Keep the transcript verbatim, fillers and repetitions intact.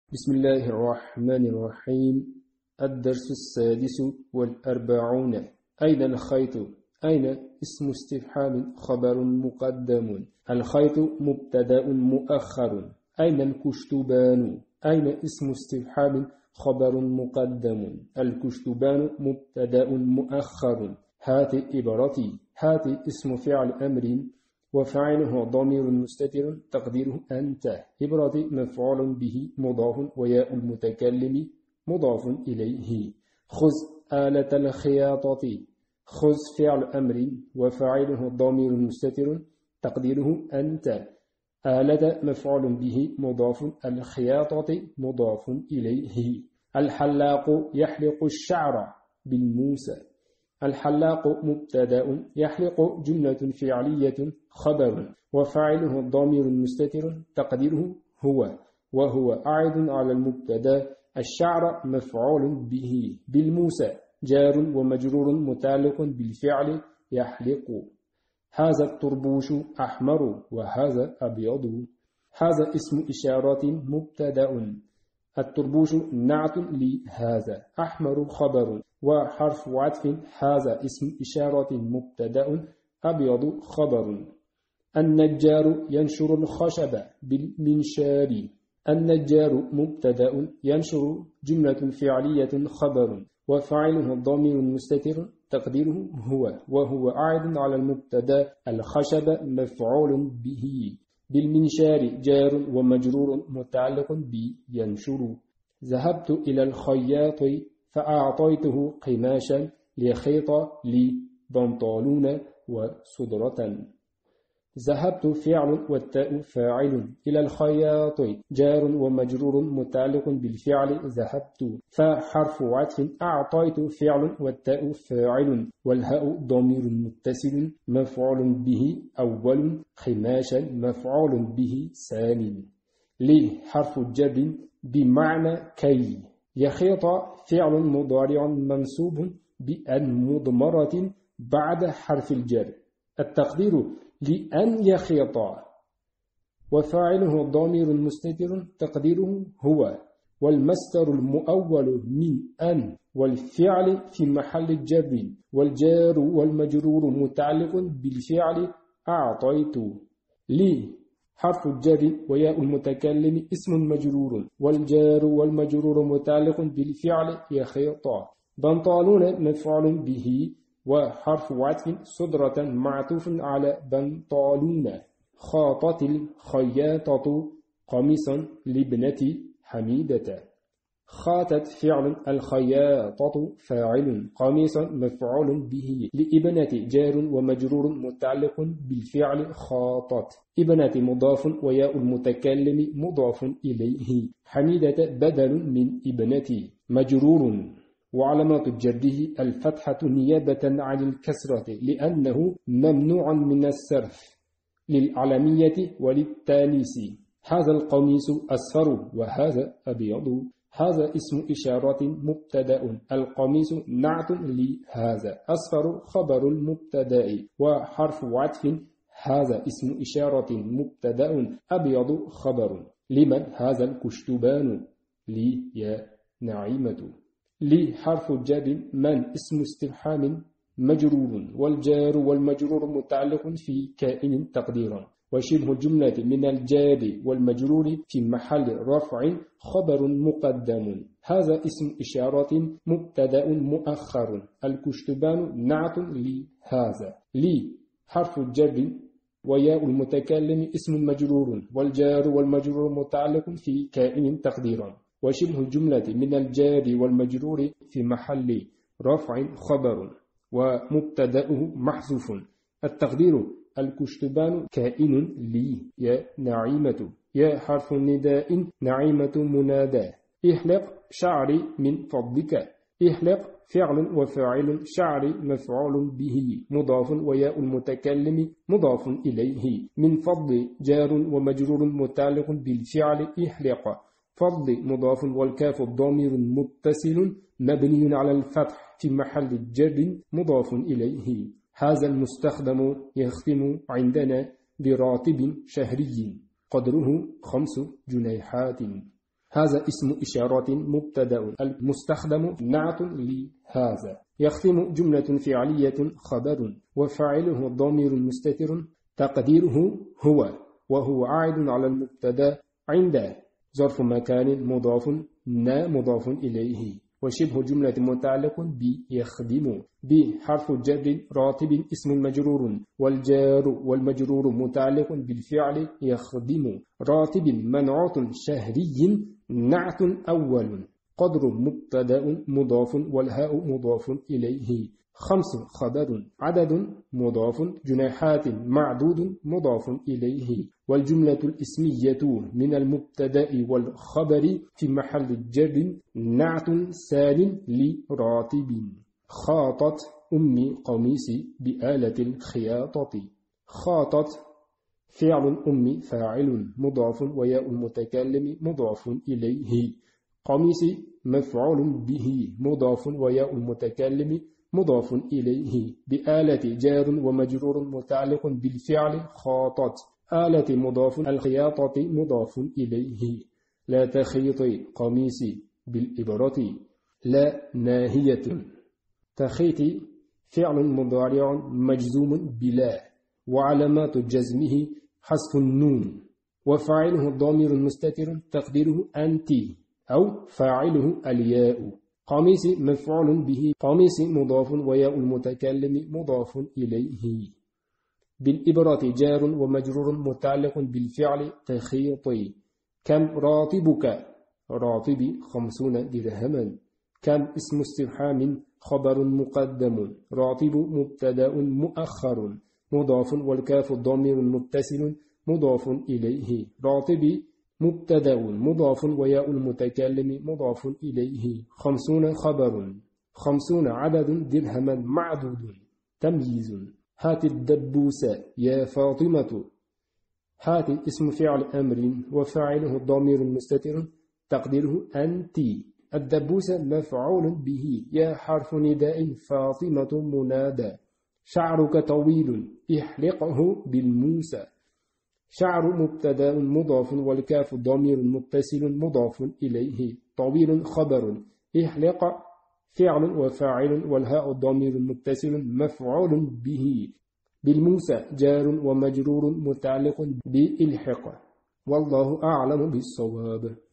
بسم الله الرحمن الرحيم. الدرس السادس والأربعون. أين الخيط؟ أين اسم استفهام خبر مقدم. الخيط مبتدأ مؤخر. أين الكشتبان؟ أين اسم استفهام خبر مقدم. الكشتبان مبتدأ مؤخر. هات إبرتي. هات اسم فعل أمر وفاعله ضمير مستتر تقديره أنت. إبرتي مفعول به مضاف وياء المتكلم مضاف إليه. خذ آلة الخياطة. خذ فعل أمر وفاعله ضمير مستتر تقديره أنت. آلة مفعول به مضاف الخياطة مضاف إليه. الحلاق يحلق الشعر بالموسى. الحلاق مبتدأ يحلق جملة فعلية خبر وفاعله الضمير المستتر تقديره هو وهو أعد على المبتدأ. الشعر مفعول به. بالموسى جار ومجرور متعلق بالفعل يحلق. هذا الطربوش أحمر وهذا أبيض. هذا اسم إشارة مبتدأ. الطربوش نعت لهذا. أحمر خبر وحرف عطف. هذا اسم إشارة مبتدأ. أبيض خبر. النجار ينشر الخشب بالمنشار. النجار مبتدأ ينشر جملة فعلية خبر وفاعله الضمير المستتر تقديره هو وهو عائد على المبتدأ. الخشب مفعول به. بالمنشار جار ومجرور متعلق بينشر. ذهبت إلى الخياط فأعطيته قماشا ليخيط لي بنطلون وصدرة. ذهبت فعل والتاء فاعل. إلى الخياط جار ومجرور متعلق بالفعل ذهبت. فحرف عطف. أعطيت فعل والتاء فاعل والهاء ضمير متصل مفعول به أول. خماشا مفعول به ثاني. لي حرف جر بمعنى كي. يخيط فعل مضارع منصوب بأن مضمرة بعد حرف الجر. التقدير لأن يخيط وفاعله ضمير مستتر تقديره هو والمصدر المؤول من أن والفعل في محل جر والجار والمجرور متعلق بالفعل أعطيت. لي حرف الجر وياء المتكلم اسم مجرور والجار والمجرور متعلق بالفعل يخيط. بنطلون مفعول به وحرف عطف صدرة معطوف على بنطلون. خاطت الخياطة قميصا لابنة حميدة. خاطت فعل الخياطة فاعل قميصا مفعول به. لابنة جار ومجرور متعلق بالفعل خاطت. ابنة مضاف وياء المتكلم مضاف إليه. حميدة بدل من ابنة مجرور وعلامات جره الفتحة نيابة عن الكسرة لأنه ممنوع من الصرف للعلمية وللتانيث. هذا القميص أصفر وهذا أبيض. هذا اسم إشارة مبتدأ. القميص نعت لهذا. أصفر خبر المبتدأ وحرف عطف. هذا اسم إشارة مبتدأ. أبيض خبر. لمن هذا الكشتبان؟ لي يا نعيمة. لي حرف جر. من اسم استفهام مجرور والجار والمجرور متعلق في كائن تقديرا وشبه الجملة من الجار والمجرور في محل رفع خبر مقدم. هذا اسم إشارة مبتدأ مؤخر. الكشتبان نعت لهذا. لي حرف جر وياء المتكلم اسم مجرور والجار والمجرور متعلق في كائن تقديرا وشبه الجملة من الجار والمجرور في محل رفع خبر ومبتدأه محذوف. التقدير الكشتبان كائن لي يا نعيمة. يا حرف نداء نعيمة منادى. احلق شعري من فضلك. احلق فعل وفاعل شعري مفعول به مضاف وياء المتكلم مضاف إليه. من فضل جار ومجرور متعلق بالفعل احلق. فضل مضاف والكاف الضمير متصل مبني على الفتح في محل جر مضاف إليه. هذا المستخدم يختم عندنا براتب شهري قدره خمس جنيحات. هذا اسم إشارة مبتدأ المستخدم نعت لهذا. يختم جملة فعلية خبر وفاعله ضمير مستتر تقديره هو، وهو عائد على المبتدأ عند ظرف مكان مضاف نا مضاف إليه. وشبه جملة متعلق ب يخدم بحرف جر راتب اسم مجرور، والجار والمجرور متعلق بالفعل يخدم. راتب منعوت شهري نعت أول. قدر مبتدأ مضاف والهاء مضاف إليه. خمس خبر عدد مضاف جناحات معدود مضاف إليه. والجملة الاسمية من المبتدأ والخبر في محل جر نعت سال لراتب. خاطت أمي قميصي بآلة الخياطة. خاطت فعل أمي فاعل مضاف وياء المتكلم مضاف إليه. قميصي مفعول به مضاف وياء المتكلم مضاف إليه. بآلة جار ومجرور متعلق بالفعل خاطت. آلة مضاف الخياطة مضاف إليه. لا تخيطي قميصي بالإبرة لا ناهية. تخيطي فعل مضارع مجزوم بلا وعلامات جزمه حذف النون، وفاعله ضمير مستتر تقديره أنت أو فاعله الياء. قميص مفعول به قميص مضاف وياء المتكلم مضاف إليه. بالإبرة جار ومجرور متعلق بالفعل تخيطي. كم راتبك راتبي خمسون درهما. كم اسم استفهام خبر مقدم. راتب مبتدأ مؤخر مضاف والكاف ضمير متصل مضاف إليه. راتبي مبتدأ مضاف وياء المتكلم مضاف إليه. خمسون خبر. خمسون عدد درهما معدود. تمييز. هات الدبوس يا فاطمة. هات اسم فعل أمر وفاعله ضمير مستتر تقديره أنت. الدبوس مفعول به يا حرف نداء فاطمة منادى. شعرك طويل احلقه بالموسى. شعر مبتدأ مضاف والكاف ضمير متصل مضاف إليه. طويل خبر. احلق فعل وفاعل والهاء ضمير متصل مفعول به. بالموسى جار ومجرور متعلق بإلحق. والله أعلم بالصواب.